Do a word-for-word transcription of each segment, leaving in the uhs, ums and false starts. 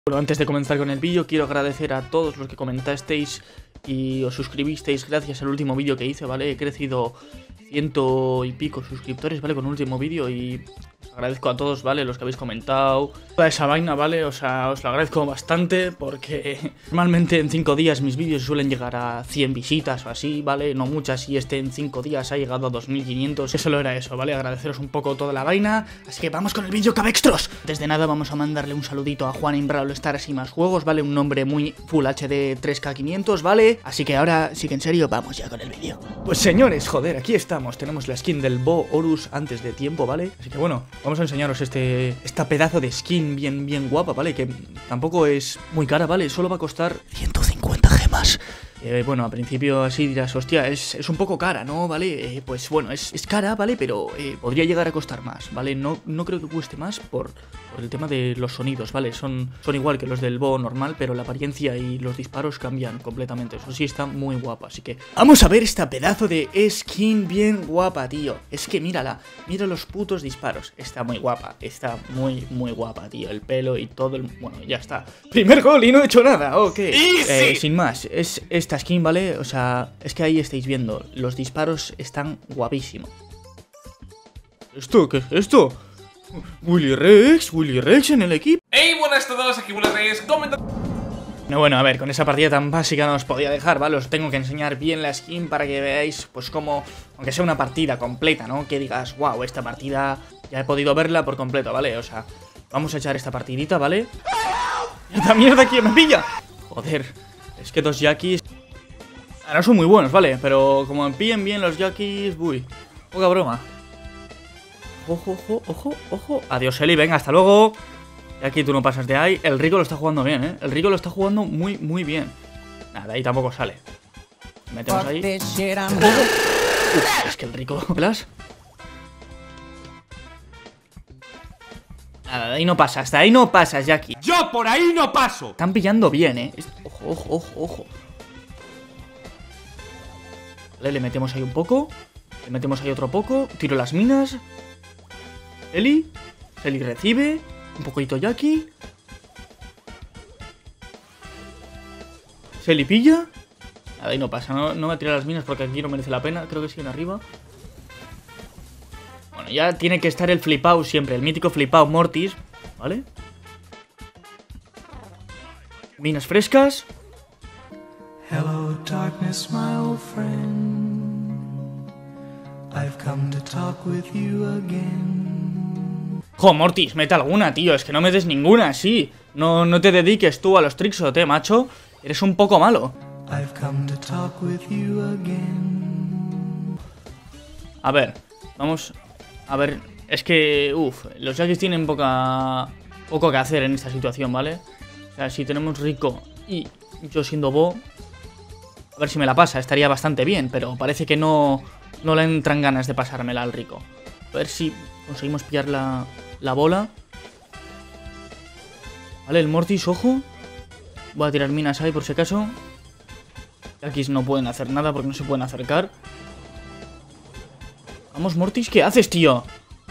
Bueno, antes de comenzar con el vídeo, quiero agradecer a todos los que comentasteis y os suscribisteis gracias al último vídeo que hice, ¿vale? He crecido ciento y pico suscriptores, ¿vale? Con el último vídeo y os agradezco a todos, ¿vale? Los que habéis comentado toda esa vaina, ¿vale? O sea, os lo agradezco bastante porque normalmente en cinco días mis vídeos suelen llegar a cien visitas o así, ¿vale? No muchas, y este en cinco días ha llegado a dos mil quinientos. Solo era eso, ¿vale? Agradeceros un poco toda la vaina. Así que vamos con el vídeo, cabextros. Antes de nada vamos a mandarle un saludito a Juan en Brawl Stars y más juegos, ¿vale? Un nombre muy Full H D tres K quinientos, ¿vale? Así que ahora sí que en serio, vamos ya con el vídeo. Pues señores, joder, aquí estamos. Tenemos la skin del Bo Horus antes de tiempo, ¿vale? Así que bueno, vamos a enseñaros este esta pedazo de skin bien, bien guapa, ¿vale? Que tampoco es muy cara, ¿vale? Solo va a costar ciento cincuenta gemas. Eh, bueno, a principio así dirás, hostia, es, es un poco cara, ¿no? ¿Vale? Eh, pues bueno, es, es cara, ¿vale? Pero eh, podría llegar a costar más, ¿vale? No, no creo que cueste más por, por el tema de los sonidos, ¿vale? Son, son igual que los del Bo normal, pero la apariencia y los disparos cambian completamente. Eso sí está muy guapa, así que vamos a ver esta pedazo de skin bien guapa, tío. Es que mírala, mira los putos disparos. Está muy guapa, está muy, muy guapa, tío. El pelo y todo el... Bueno, ya está. Primer gol y no he hecho nada, ok. Eh, sin más, es... Esta skin, ¿vale? O sea, es que ahí estáis viendo, los disparos están guapísimos. ¿Esto? ¿Qué es esto? Willy Rex, Willy Rex en el equipo. Hey, buenas a todos, aquí Willy Rex, comenta... No, bueno, a ver, con esa partida tan básica no os podía dejar, ¿vale? Os tengo que enseñar bien la skin para que veáis, pues cómo, aunque sea una partida completa, ¿no? Que digas, wow, esta partida ya he podido verla por completo, ¿vale? O sea, vamos a echar esta partidita, ¿vale? ¡Esta mierda aquí me pilla! Joder, es que dos Yakis... No son muy buenos, ¿vale? Pero como me pillen bien los Yakis... Uy, poca broma. Ojo, ojo, ojo, ojo. Adiós, Eli, venga, hasta luego. Jackie, tú no pasas de ahí. El Rico lo está jugando bien, ¿eh? El Rico lo está jugando muy, muy bien. Nada, de ahí tampoco sale. Metemos ahí. Uf, es que el Rico... ¿Velas? Nada, de ahí no pasas, hasta ahí no pasas, Jackie. ¡Yo por ahí no paso! Están pillando bien, ¿eh? Ojo, ojo, ojo, ojo. Vale, le metemos ahí un poco. Le metemos ahí otro poco. Tiro las minas. Eli. Eli recibe. Un poquito Jackie. Eli pilla. Nada, ahí no pasa. No, no me tira las minas porque aquí no merece la pena. Creo que siguen arriba. Bueno, ya tiene que estar el flipao siempre. El mítico flipao Mortis. ¿Vale? Minas frescas. Hello darkness, my old friend. I've come to talk with you again. Jo, Mortis, mete alguna, tío. Es que no metes ninguna, sí. No, no te dediques tú a los trickshot, eh, macho. Eres un poco malo. I've come to talk with you again. A ver, vamos. A ver, es que, uff, los Jackies tienen poca poco que hacer en esta situación, ¿vale? O sea, si tenemos Rico y yo siendo Bo, a ver si me la pasa, estaría bastante bien, pero parece que no, no le entran ganas de pasármela al Rico. A ver si conseguimos pillar la, la bola. Vale, el Mortis, ojo. Voy a tirar minas ahí por si acaso. Aquí no pueden hacer nada porque no se pueden acercar. Vamos, Mortis, ¿qué haces, tío?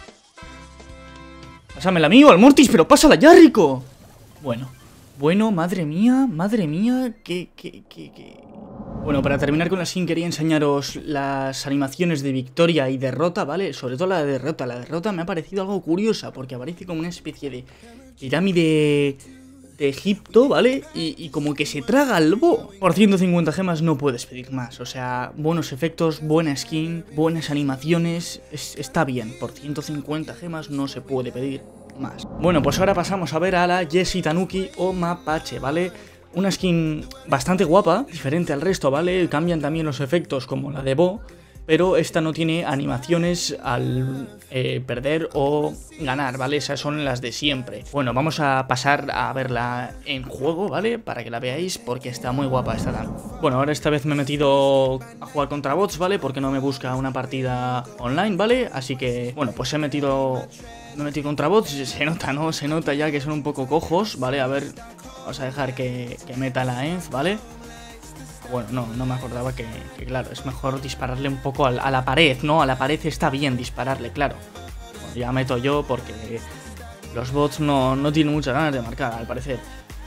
Pásamela a mí o al Mortis, pero pásala ya, Rico. Bueno, bueno, madre mía, madre mía, que, que, que, que... Bueno, para terminar con la skin quería enseñaros las animaciones de victoria y derrota, ¿vale? Sobre todo la de derrota. La derrota me ha parecido algo curiosa porque aparece como una especie de pirámide de Egipto, ¿vale? Y, y como que se traga al Bo. Por ciento cincuenta gemas no puedes pedir más. O sea, buenos efectos, buena skin, buenas animaciones. Es, está bien. Por ciento cincuenta gemas no se puede pedir más. Bueno, pues ahora pasamos a ver a la Jessie Tanuki o Mapache, ¿vale? Una skin bastante guapa, diferente al resto, ¿vale? Cambian también los efectos como la de Bo, pero esta no tiene animaciones al eh, perder o ganar, ¿vale? Esas son las de siempre. Bueno, vamos a pasar a verla en juego, ¿vale? Para que la veáis, porque está muy guapa esta tan. Bueno, ahora esta vez me he metido a jugar contra bots, ¿vale? Porque no me busca una partida online, ¿vale? Así que, bueno, pues he metido... Me he metido contra bots, se nota, ¿no? Se nota ya que son un poco cojos, ¿vale? A ver, vamos a dejar que, que meta la E N Z, ¿vale? Bueno, no, no me acordaba que, que claro, es mejor dispararle un poco a, a la pared, ¿no? A la pared está bien dispararle, claro. Bueno, ya meto yo porque los bots no, no tienen muchas ganas de marcar, al parecer.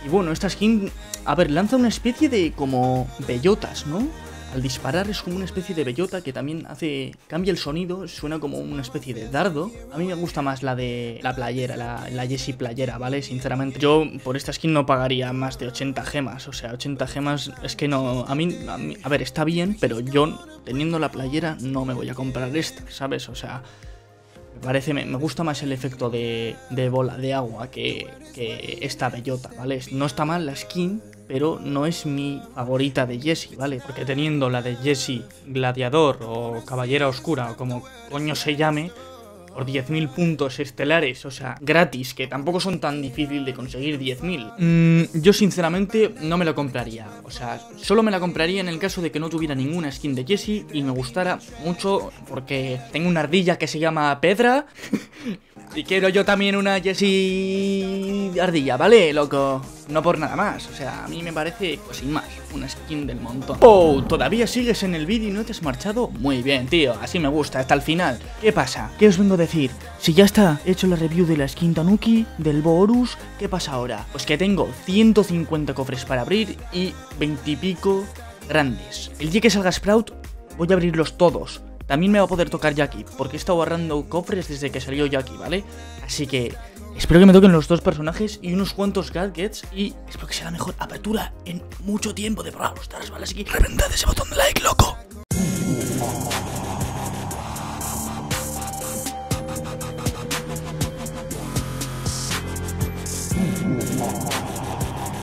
Y bueno, esta skin, a ver, lanza una especie de como bellotas, ¿no? Al disparar es como una especie de bellota que también hace... Cambia el sonido, suena como una especie de dardo. A mí me gusta más la de la playera, la, la Jessie playera, ¿vale? Sinceramente, yo por esta skin no pagaría más de ochenta gemas. O sea, ochenta gemas es que no... A mí, a mí, a ver, está bien, pero yo teniendo la playera no me voy a comprar esta, ¿sabes? O sea... Me parece, me, me gusta más el efecto de, de bola de agua que, que esta bellota, ¿vale? No está mal la skin, pero no es mi favorita de Jessie, ¿vale? Porque teniendo la de Jessie Gladiador o Caballera Oscura o como coño se llame, por diez mil puntos estelares, o sea, gratis, que tampoco son tan difícil de conseguir diez mil. Mm, yo sinceramente no me la compraría, o sea, solo me la compraría en el caso de que no tuviera ninguna skin de Jessie y me gustara mucho porque tengo una ardilla que se llama Pedra y quiero yo también una Jessie ardilla, ¿vale, loco? No por nada más, o sea, a mí me parece, pues sin más, una skin del montón. Oh, ¿todavía sigues en el vídeo y no te has marchado? Muy bien, tío, así me gusta, hasta el final. ¿Qué pasa? ¿Qué os vengo a decir? Si ya está hecho la review de la skin Tanuki, del Boorus, ¿qué pasa ahora? Pues que tengo ciento cincuenta cofres para abrir y veinte y pico grandes. El día que salga Sprout, voy a abrirlos todos. También me va a poder tocar Jackie, porque he estado agarrando cofres desde que salió Jackie, ¿vale? Así que espero que me toquen los dos personajes y unos cuantos gadgets y espero que sea la mejor apertura en mucho tiempo de Brawl Stars, ¿vale? Así que reventad ese botón de like, loco.